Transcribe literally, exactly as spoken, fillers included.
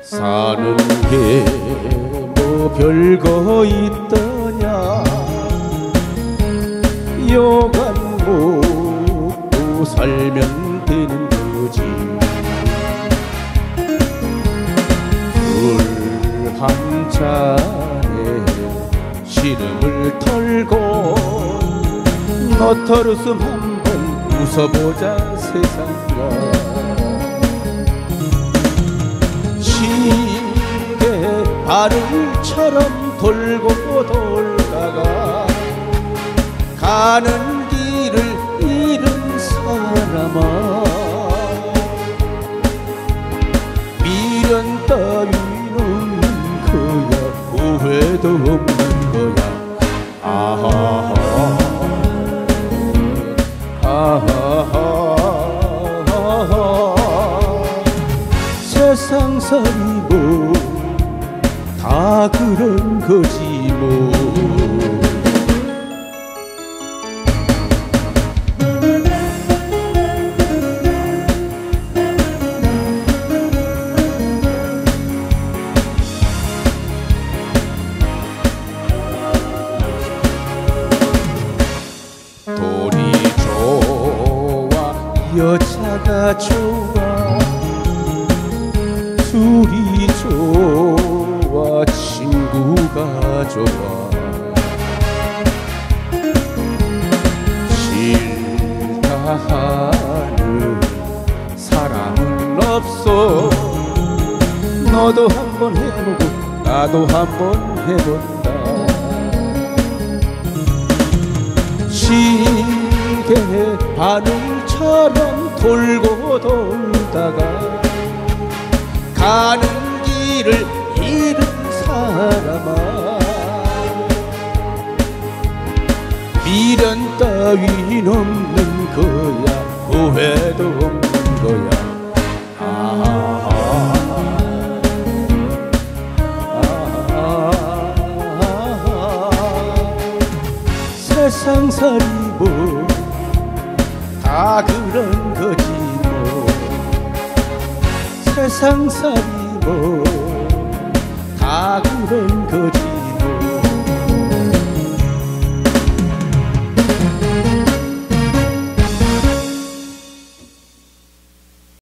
사는 게 뭐 별거 있더냐. 여간 먹고 살면 되는 거지. 술 한 잔에 시름을 털고 너털웃음 한번 웃어보자 세상아. 시계 바늘처럼 돌고 돌다가 가는 길을 잃은 사람아. 미련 따위는 없는 거야. 후회도 없는 거야. 아하하 아하하 세상살이 뭐 다 그런 거지 뭐. 돈이 좋아 여자가 좋아 술이 좋아 친구가 좋아. 싫다 하는 사람은 없어. 너도 한번 해보고 나도 한번 해본다. 시계 바늘처럼 돌고 돌다가 가는 길을 잃은 사람아. 미련 따윈 없는 거야. 후회도 없는 거야. 아하하 세상살이 뭐 다 그런 거지 뭐. 세상살이 뭐 다 그런 거지.